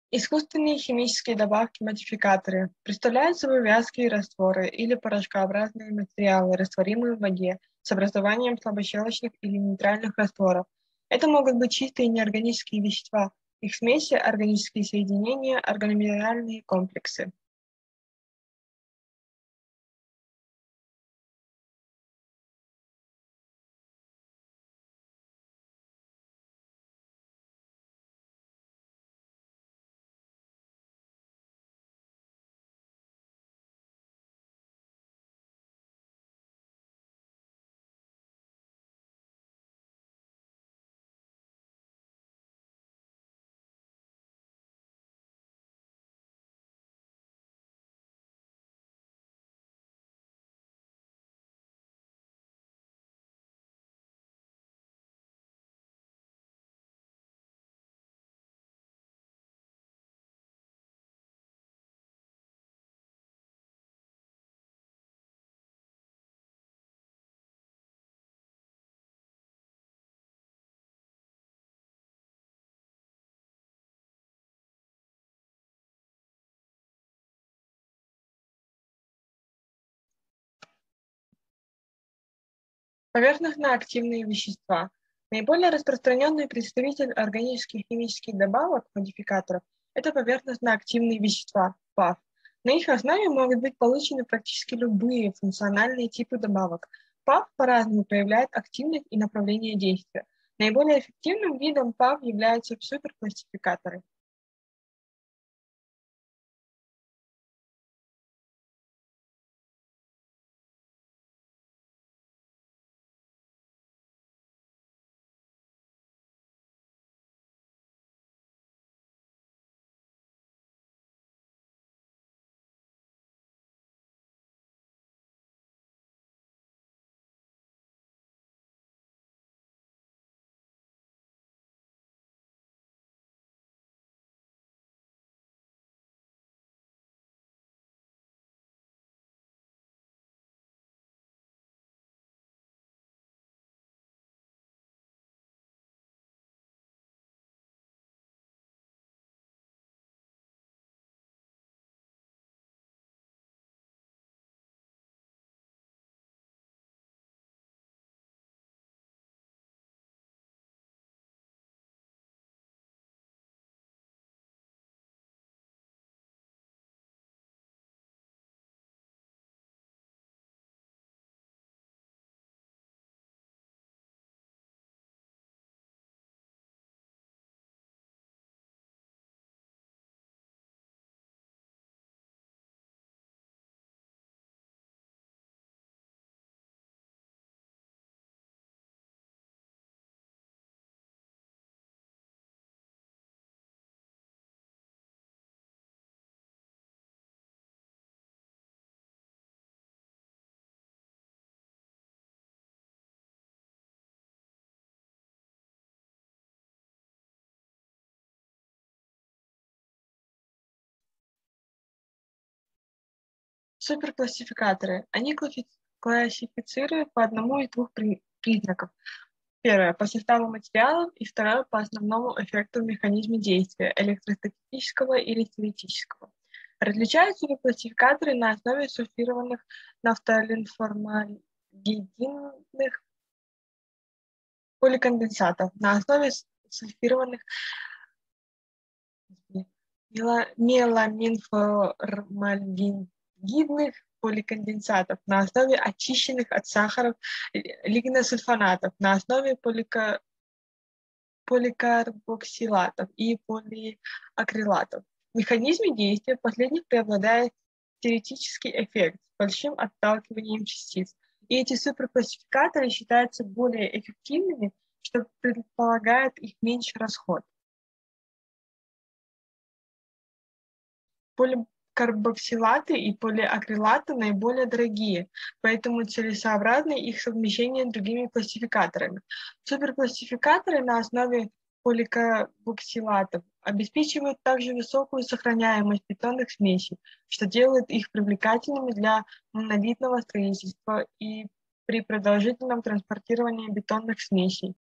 Искусственные химические добавки-модификаторы представляют собой вязкие растворы или порошкообразные материалы, растворимые в воде, с образованием слабощелочных или нейтральных растворов. Это могут быть чистые неорганические вещества, их смеси, органические соединения, органоминеральные комплексы. Поверхностно-активные вещества. Наиболее распространенный представитель органических химических добавок, модификаторов, это поверхностно-активные вещества, ПАВ. На их основе могут быть получены практически любые функциональные типы добавок. ПАВ по-разному проявляет активность и направление действия. Наиболее эффективным видом ПАВ являются суперклассификаторы. Суперклассификаторы. Они классифицируют по одному из двух признаков. Первое — по составу материалов, и второе — по основному эффекту в механизме действия — электростатического или теоретического. Различают суперклассификаторы на основе сульфированных нафталинформальдегидных поликонденсатов, на основе сульфированных меламинформальдегидных поликонденсатов, на основе очищенных от сахаров лигносульфонатов, на основе поликарбоксилатов и полиакрилатов. В механизме действия последних преобладает теоретический эффект с большим отталкиванием частиц. И эти суперклассификаторы считаются более эффективными, что предполагает их меньший расход. Поликарбоксилаты и полиакрилаты наиболее дорогие, поэтому целесообразно их совмещение с другими классификаторами. Суперклассификаторы на основе поликарбоксилатов обеспечивают также высокую сохраняемость бетонных смесей, что делает их привлекательными для монолитного строительства и при продолжительном транспортировании бетонных смесей.